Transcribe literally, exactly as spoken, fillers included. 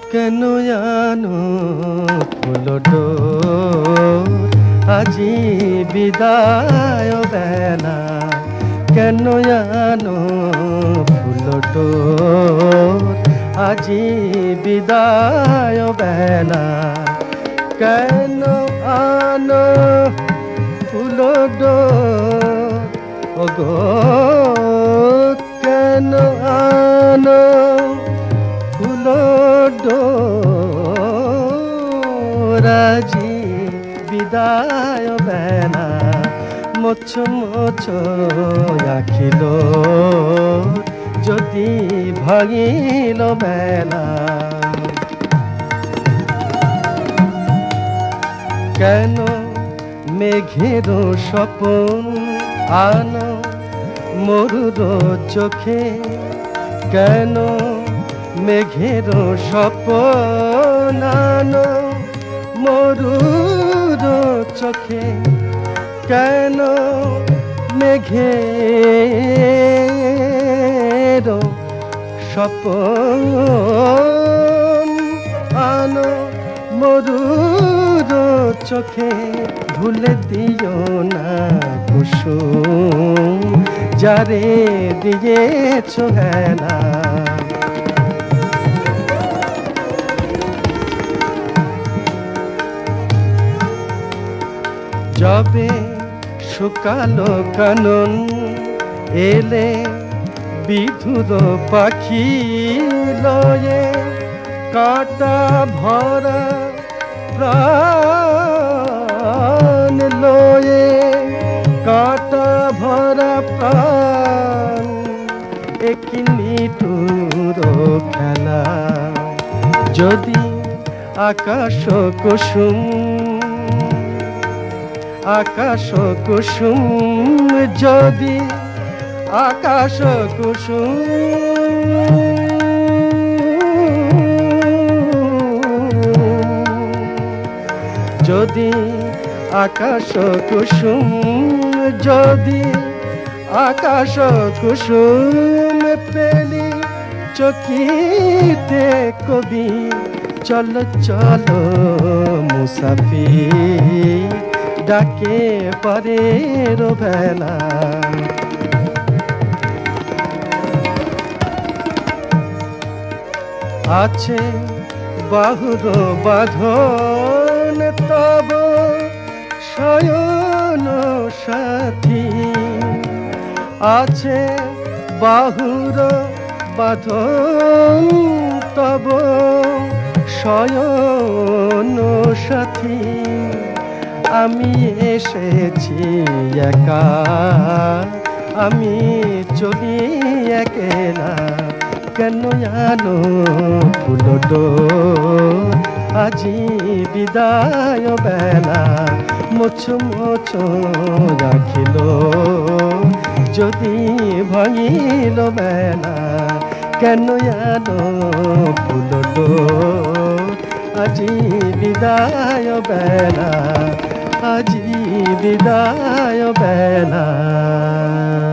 কেন জানো ফুলটো আজি বিদায় বেলা কেন জানো ফুলটো আজি বিদায় বেলা কেন আনো ফুলটো ওগো কেন আনো ফুলটো আজি বিদায় বেলা মোছ মোছ আখিল যদি ভাঙিল বেলা কেন মেঘের স্বপন আনো মরুর চোখে কেন মেঘের স্বপন আনো মরুর চোখে কেন মেঘের স্বপন আনো মরুর চোখে ভুলে দিও না কুসুম যারে দিয়েছ হেলা যবে শুকালো কানন এলে বিধুর পাখি লয়ে কাটা ভরা প্রাণ লয়ে কাটা ভরা প্রাণ একিনি টুর খেলা যদি আকাশ কুসুম আকাশ কুসুম যদি আকাশ কুসুম যদি আকাশ কুসুম যদি আকাশ কুসুম পেলি চকিতে কবি চল চল মুসাফির ডাকে পরের বেলা আছে বাহুর বাঁধন তব শয়ন সাথী আছে বাহুর বাঁধন তব শয়ন সাথী আমি এসেছি একা আমি চলি একলা কেন জানো ফুলটো আজি বিদায় বেলা মোছ মোছ রাখিল যদি ভাঙিল বেলা কেন জানো ফুলটো আজি বিদায় বেলা আজি বিদায় বেলা।